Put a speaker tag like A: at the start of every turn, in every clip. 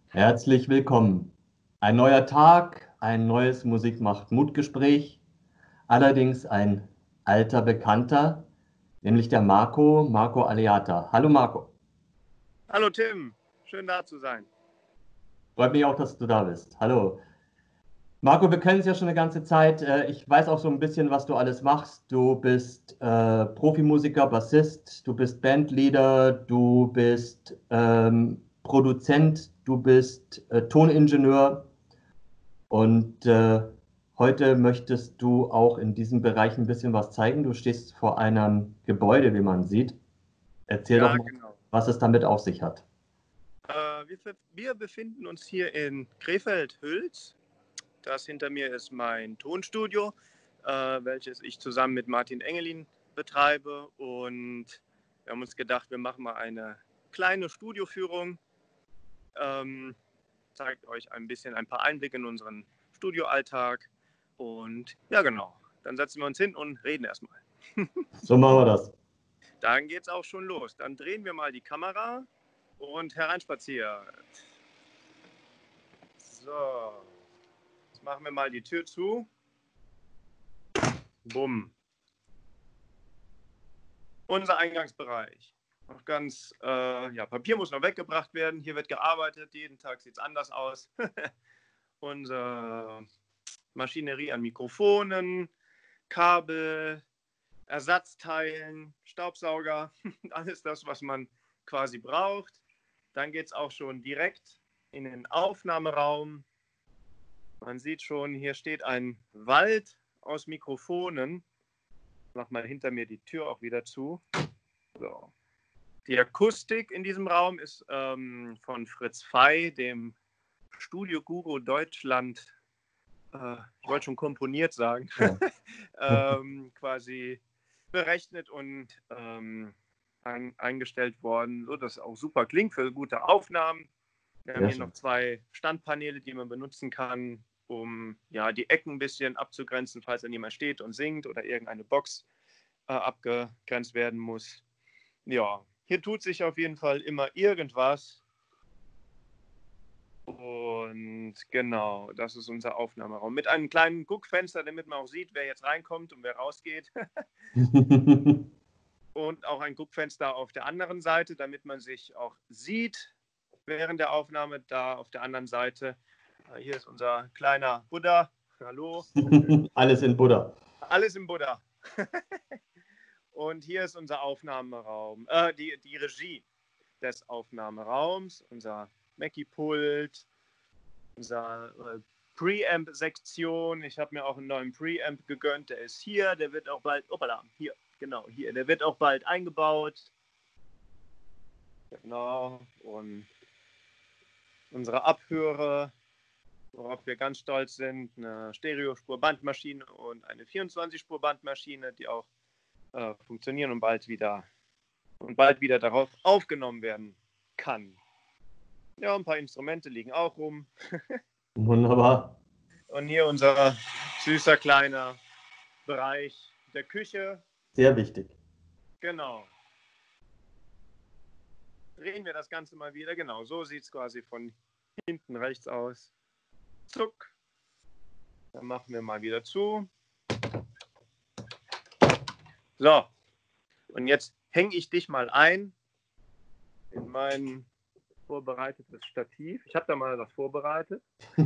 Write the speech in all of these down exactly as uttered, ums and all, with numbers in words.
A: Herzlich willkommen. Ein neuer Tag, ein neues Musik macht Mut-Gespräch, allerdings ein alter Bekannter, nämlich der Marco, Marco Aleata. Hallo Marco.
B: Hallo Tim, schön da zu sein.
A: Freut mich auch, dass du da bist. Hallo. Marco, wir kennen uns ja schon eine ganze Zeit. Äh, Ich weiß auch so ein bisschen, was du alles machst. Du bist äh, Profimusiker, Bassist, du bist Bandleader, du bist ähm, Produzent, du bist äh, Toningenieur. Und äh, heute möchtest du auch in diesem Bereich ein bisschen was zeigen. Du stehst vor einem Gebäude, wie man sieht. Erzähl doch
B: Ja,
A: mal,
B: genau.
A: was es damit auf sich hat.
B: Äh, wir, wir befinden uns hier in Krefeld-Hüls. Das hinter mir ist mein Tonstudio, äh, welches ich zusammen mit Martin Engelin betreibe. Und wir haben uns gedacht, wir machen mal eine kleine Studioführung. Ähm, zeigt euch ein bisschen ein paar Einblicke in unseren Studioalltag. Und ja, genau. Dann setzen wir uns hin und reden erstmal.
A: So machen wir das.
B: Dann geht's auch schon los. Dann drehen wir mal die Kamera und hereinspaziert. So, jetzt machen wir mal die Tür zu. Bumm. Unser Eingangsbereich. Noch ganz, äh, ja, Papier muss noch weggebracht werden. Hier wird gearbeitet. Jeden Tag sieht es anders aus. Unsere Maschinerie an Mikrofonen, Kabel, Ersatzteilen, Staubsauger. Alles das, was man quasi braucht. Dann geht es auch schon direkt in den Aufnahmeraum. Man sieht schon, hier steht ein Wald aus Mikrofonen. Ich mache mal hinter mir die Tür auch wieder zu. So. Die Akustik in diesem Raum ist ähm, von Fritz Fey, dem Studio-Guru Deutschland, äh, ich wollte schon komponiert sagen,
A: Ja.
B: ähm, quasi berechnet und ähm, ein, eingestellt worden, sodass es auch super klingt für gute Aufnahmen. Wir haben
A: Sehr
B: hier noch
A: schön.
B: zwei Standpaneele, die man benutzen kann, um ja, die Ecken ein bisschen abzugrenzen, falls dann jemand steht und singt oder irgendeine Box äh, abgegrenzt werden muss. Ja, hier tut sich auf jeden Fall immer irgendwas. Und genau, das ist unser Aufnahmeraum. Mit einem kleinen Guckfenster, damit man auch sieht, wer jetzt reinkommt und wer rausgeht. Und auch ein Guckfenster auf der anderen Seite, damit man sich auch sieht während der Aufnahme. Da auf der anderen Seite, hier ist unser kleiner Buddha. Hallo.
A: Alles in Buddha.
B: Alles im Buddha. Und hier ist unser Aufnahmeraum, äh, die, die Regie des Aufnahmeraums, unser Mackie-Pult, unser äh, Preamp-Sektion. Ich habe mir auch einen neuen Preamp gegönnt, der ist hier, der wird auch bald, opala, hier, genau, hier, der wird auch bald eingebaut. Genau, und unsere Abhörer, worauf wir ganz stolz sind, eine Stereospur-Bandmaschine und eine vierundzwanzig-Spur-Bandmaschine, die auch äh, funktionieren und bald wieder und bald wieder darauf aufgenommen werden kann. Ja, ein paar Instrumente liegen auch rum.
A: Wunderbar.
B: Und hier unser süßer kleiner Bereich der Küche.
A: Sehr wichtig.
B: Genau. Drehen wir das Ganze mal wieder. Genau, so sieht es quasi von hinten rechts aus. Zuck. Dann machen wir mal wieder zu. So. Und jetzt hänge ich dich mal ein in mein vorbereitetes Stativ. Ich habe da mal was vorbereitet.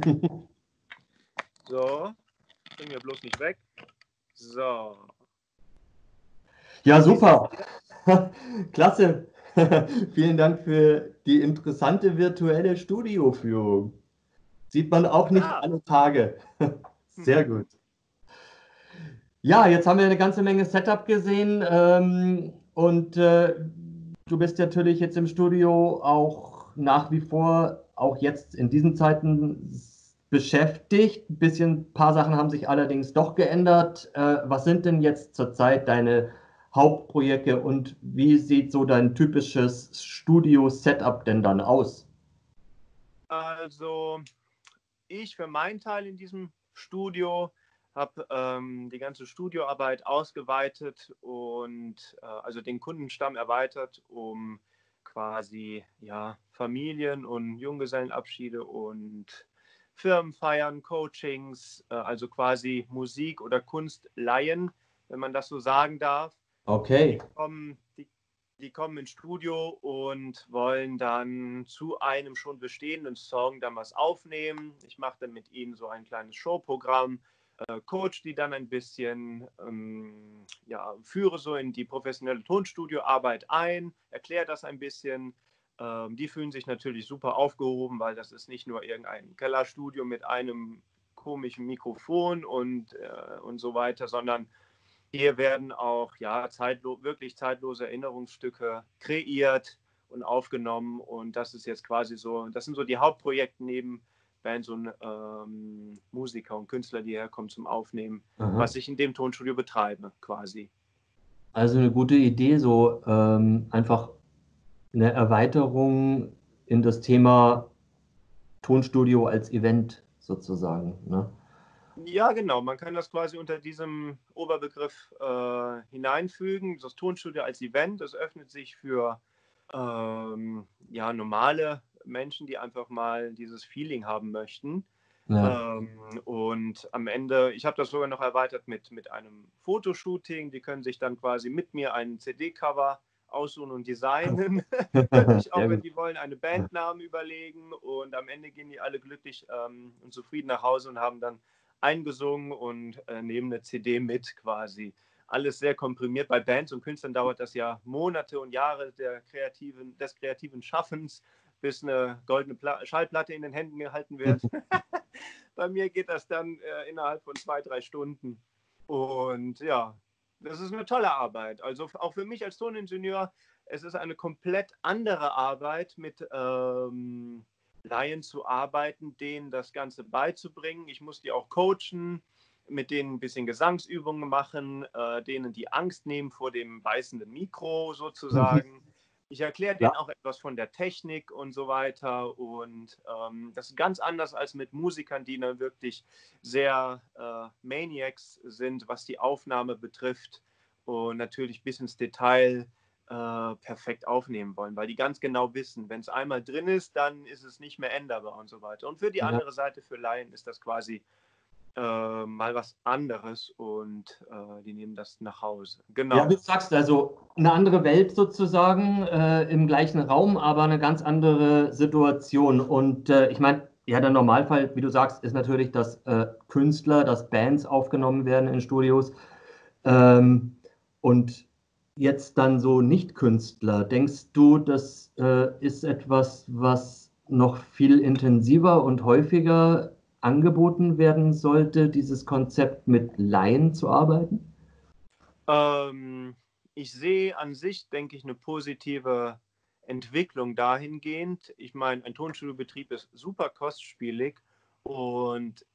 B: So. Bringen wir bloß nicht weg. So.
A: Ja, super. Klasse. Vielen Dank für die interessante virtuelle Studioführung. Sieht man auch nicht
B: Ja.
A: alle Tage. Sehr gut. Ja, jetzt haben wir eine ganze Menge Setup gesehen ähm, und äh, du bist natürlich jetzt im Studio auch nach wie vor, auch jetzt in diesen Zeiten beschäftigt. Ein bisschen, ein paar Sachen haben sich allerdings doch geändert. Äh, was sind denn jetzt zurzeit deine Hauptprojekte und wie sieht so dein typisches Studio-Setup denn dann aus?
B: Also, ich für meinen Teil in diesem Studio habe ähm, die ganze Studioarbeit ausgeweitet und äh, also den Kundenstamm erweitert um quasi ja, Familien- und Junggesellenabschiede und Firmenfeiern, Coachings, äh, also quasi Musik- oder Kunstleihen, wenn man das so sagen darf. Die
A: Okay.
B: kommen, die, die kommen ins Studio und wollen dann zu einem schon bestehenden Song dann was aufnehmen. Ich mache dann mit ihnen so ein kleines Showprogramm, äh, coach die dann ein bisschen, ähm, ja, führe so in die professionelle Tonstudioarbeit ein, erkläre das ein bisschen. Ähm, die fühlen sich natürlich super aufgehoben, weil das ist nicht nur irgendein Kellerstudio mit einem komischen Mikrofon und, äh, und so weiter, sondern hier werden auch ja, zeitlo wirklich zeitlose Erinnerungsstücke kreiert und aufgenommen. Und das ist jetzt quasi so, das sind so die Hauptprojekte neben Bands und ähm, Musiker und Künstler, die herkommen zum Aufnehmen,
A: Aha.
B: was ich in dem Tonstudio betreibe, quasi.
A: Also eine gute Idee, so ähm, einfach eine Erweiterung in das Thema Tonstudio als Event sozusagen. Ne?
B: Ja, genau. Man kann das quasi unter diesem Oberbegriff äh, hineinfügen. Das Tonstudio als Event, das öffnet sich für ähm, ja, normale Menschen, die einfach mal dieses Feeling haben möchten.
A: Ja.
B: Ähm, und am Ende, ich habe das sogar noch erweitert mit, mit einem Fotoshooting. Die können sich dann quasi mit mir einen C D-Cover aussuchen und designen. Können sich auch,
A: Sehr
B: wenn
A: gut.
B: die wollen, eine Bandnamen überlegen. Und am Ende gehen die alle glücklich ähm, und zufrieden nach Hause und haben dann eingesungen und äh, nehmen eine C D mit quasi. Alles sehr komprimiert. Bei Bands und Künstlern dauert das ja Monate und Jahre der kreativen, des kreativen Schaffens, bis eine goldene Pla Schallplatte in den Händen gehalten wird. Bei mir geht das dann äh, innerhalb von zwei, drei Stunden. Und ja, das ist eine tolle Arbeit. Also auch für mich als Toningenieur, es ist eine komplett andere Arbeit, mit ähm, Laien zu arbeiten, denen das Ganze beizubringen. Ich muss die auch coachen, mit denen ein bisschen Gesangsübungen machen, äh, denen die Angst nehmen vor dem beißenden Mikro sozusagen. Ich erkläre
A: Ja.
B: denen auch etwas von der Technik und so weiter. Und ähm, das ist ganz anders als mit Musikern, die dann wirklich sehr äh, Maniacs sind, was die Aufnahme betrifft und natürlich bis ins Detail äh, perfekt aufnehmen wollen, weil die ganz genau wissen, wenn es einmal drin ist, dann ist es nicht mehr änderbar und so weiter. Und für die
A: Ja.
B: andere Seite, für Laien, ist das quasi äh, mal was anderes und äh, die nehmen das nach Hause.
A: Ja, wie
B: Genau.
A: du sagst, also eine andere Welt sozusagen äh, im gleichen Raum, aber eine ganz andere Situation. Und äh, ich meine, ja, der Normalfall, wie du sagst, ist natürlich, dass äh, Künstler, dass Bands aufgenommen werden in Studios. Ähm, und jetzt dann so Nicht-Künstler. Denkst du, das äh, ist etwas, was noch viel intensiver und häufiger angeboten werden sollte, dieses Konzept mit Laien zu arbeiten?
B: Ähm, ich sehe an sich, denke ich, eine positive Entwicklung dahingehend. Ich meine, ein Tonstudiobetrieb ist super kostspielig und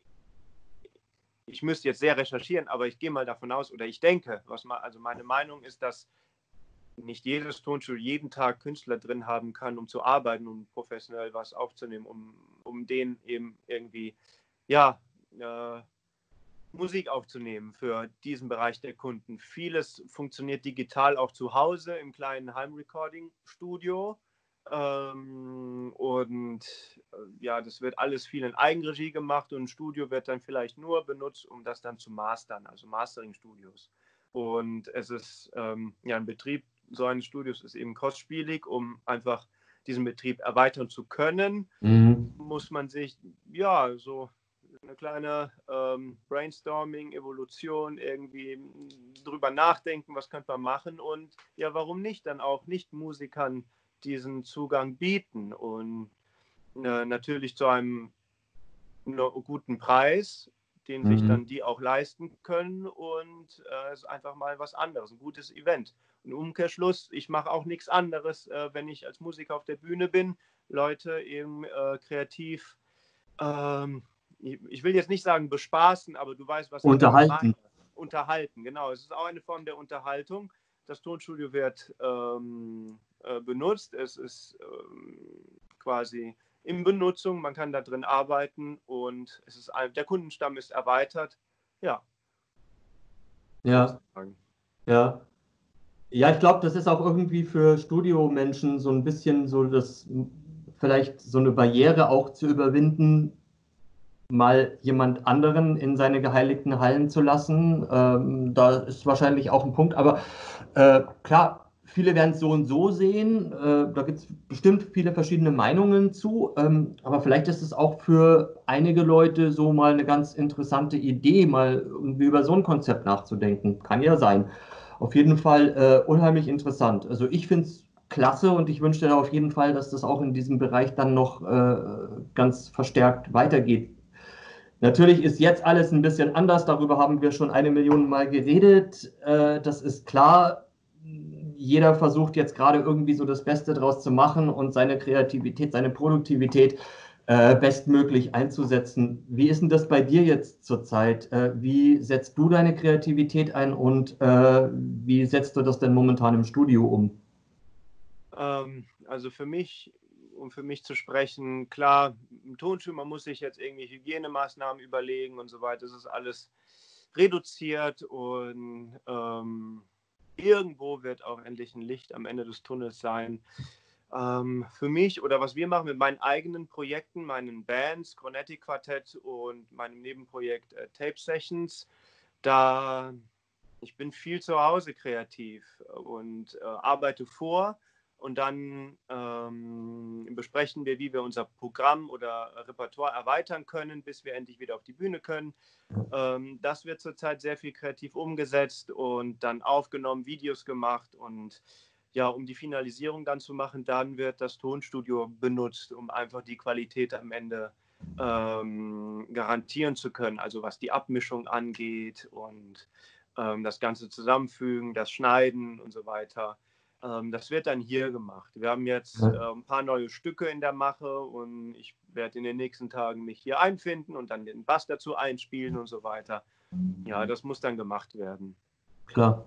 B: ich müsste jetzt sehr recherchieren, aber ich gehe mal davon aus oder ich denke, was mal, also meine Meinung ist, dass nicht jedes Tonstudio jeden Tag Künstler drin haben kann, um zu arbeiten, um professionell was aufzunehmen, um, um denen eben irgendwie, ja, äh, Musik aufzunehmen für diesen Bereich der Kunden. Vieles funktioniert digital auch zu Hause im kleinen Heimrecording-Studio. Ähm, und äh, ja, das wird alles viel in Eigenregie gemacht und ein Studio wird dann vielleicht nur benutzt, um das dann zu mastern, also Mastering-Studios. Und es ist ähm, ja ein Betrieb so eines Studios ist eben kostspielig, um einfach diesen Betrieb erweitern zu können,
A: Mhm.
B: muss man sich ja so eine kleine ähm, Brainstorming, Evolution, irgendwie drüber nachdenken, was könnte man machen und ja, warum nicht dann auch Nicht-Musikern diesen Zugang bieten und äh, natürlich zu einem no, guten Preis, den sich
A: Mhm.
B: dann die auch leisten können und es äh, ist einfach mal was anderes, ein gutes Event. Und im Umkehrschluss, ich mache auch nichts anderes, äh, wenn ich als Musiker auf der Bühne bin, Leute eben äh, kreativ ähm, ich, ich will jetzt nicht sagen bespaßen, aber du weißt, was ich damit meine.
A: Unterhalten.
B: Unterhalten, genau. Es ist auch eine Form der Unterhaltung. Das Tonstudio wird ähm, äh, benutzt. Es ist ähm, quasi in Benutzung. Man kann da drin arbeiten und es ist ein, der Kundenstamm ist erweitert. Ja, würde ich
A: Ja,
B: sagen.
A: ja. Ja, ich glaube, das ist auch irgendwie für Studiomenschen so ein bisschen so das, vielleicht so eine Barriere auch zu überwinden, mal jemand anderen in seine geheiligten Hallen zu lassen. Ähm, da ist wahrscheinlich auch ein Punkt, aber äh, klar, viele werden es so und so sehen. Äh, da gibt es bestimmt viele verschiedene Meinungen zu, ähm, aber vielleicht ist es auch für einige Leute so mal eine ganz interessante Idee, mal irgendwie über so ein Konzept nachzudenken. Kann ja sein. Auf jeden Fall äh, unheimlich interessant. Also ich finde es klasse und ich wünsche dir auf jeden Fall, dass das auch in diesem Bereich dann noch äh, ganz verstärkt weitergeht. Natürlich ist jetzt alles ein bisschen anders, darüber haben wir schon eine Million Mal geredet. Äh, das ist klar. Jeder versucht jetzt gerade irgendwie so das Beste draus zu machen und seine Kreativität, seine Produktivität äh, bestmöglich einzusetzen. Wie ist denn das bei dir jetzt zurzeit? Äh, wie setzt du deine Kreativität ein und äh, wie setzt du das denn momentan im Studio um?
B: Ähm, also für mich, um für mich zu sprechen, klar, im Tonstudio, man muss sich jetzt irgendwie Hygienemaßnahmen überlegen und so weiter. Das ist alles reduziert und ähm, irgendwo wird auch endlich ein Licht am Ende des Tunnels sein. Ähm, für mich oder was wir machen mit meinen eigenen Projekten, meinen Bands, Cornetti Quartett und meinem Nebenprojekt äh, Tape Sessions, da ich bin viel zu Hause kreativ und äh, arbeite vor und dann ähm, besprechen wir, wie wir unser Programm oder Repertoire erweitern können, bis wir endlich wieder auf die Bühne können. Ähm, das wird zurzeit sehr viel kreativ umgesetzt und dann aufgenommen, Videos gemacht und ja, um die Finalisierung dann zu machen, dann wird das Tonstudio benutzt, um einfach die Qualität am Ende ähm, garantieren zu können, also was die Abmischung angeht und ähm, das Ganze zusammenfügen, das Schneiden und so weiter. Ähm, das wird dann hier gemacht. Wir haben jetzt äh, ein paar neue Stücke in der Mache und ich werde in den nächsten Tagen mich hier einfinden und dann den Bass dazu einspielen und so weiter. Ja, das muss dann gemacht werden.
A: Klar.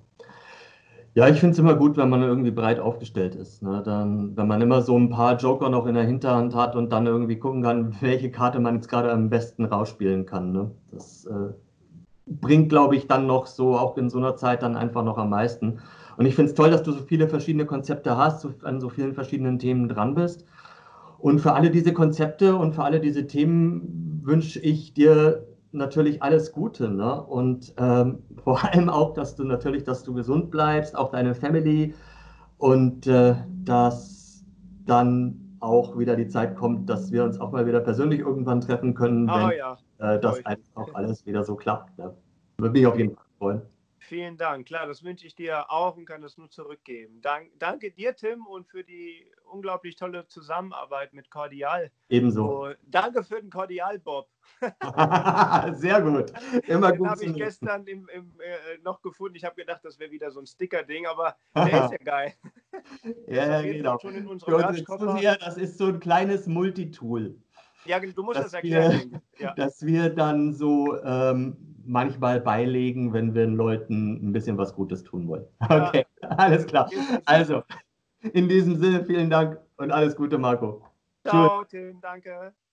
A: Ja, ich finde es immer gut, wenn man irgendwie breit aufgestellt ist. Ne? Dann, wenn man immer so ein paar Joker noch in der Hinterhand hat und dann irgendwie gucken kann, welche Karte man jetzt gerade am besten rausspielen kann. Ne? Das äh, bringt, glaube ich, dann noch so, auch in so einer Zeit, dann einfach noch am meisten. Und ich finde es toll, dass du so viele verschiedene Konzepte hast, so, an so vielen verschiedenen Themen dran bist. Und für alle diese Konzepte und für alle diese Themen wünsche ich dir natürlich alles Gute, ne? Und ähm, vor allem auch, dass du natürlich, dass du gesund bleibst, auch deine Family und äh, dass dann auch wieder die Zeit kommt, dass wir uns auch mal wieder persönlich irgendwann treffen können,
B: Ah
A: wenn
B: ja,
A: äh,
B: freue
A: das
B: ich mich.
A: einfach auch alles wieder so klappt. Ne? Würde mich auf jeden Fall freuen.
B: Vielen Dank. Klar, das wünsche ich dir auch und kann das nur zurückgeben. Dank, danke dir, Tim, und für die unglaublich tolle Zusammenarbeit mit Cordial.
A: Ebenso.
B: Und danke für den Cordial, Bob.
A: Sehr gut. Immer
B: Den
A: gut
B: habe
A: zu
B: ich
A: nutzen.
B: gestern im, im, äh, noch gefunden. Ich habe gedacht, das wäre wieder so ein Sticker-Ding, aber der ist ja geil. Der ist
A: Ja,
B: auf
A: ja,
B: jeden Fall
A: genau.
B: schon in unserem
A: Für unsere
B: Merch-Koffer.
A: Zuseher, das ist so ein kleines Multitool,
B: Ja, du musst das
A: das
B: erklären,
A: wir,
B: denke ich. Ja.
A: das wir dann so ähm, manchmal beilegen, wenn wir den Leuten ein bisschen was Gutes tun wollen.
B: Ja,
A: Okay, alles klar.
B: ist das
A: Also,
B: super.
A: in diesem Sinne, vielen Dank und alles Gute, Marco. Tschüss.
B: Ciao, Tim, danke.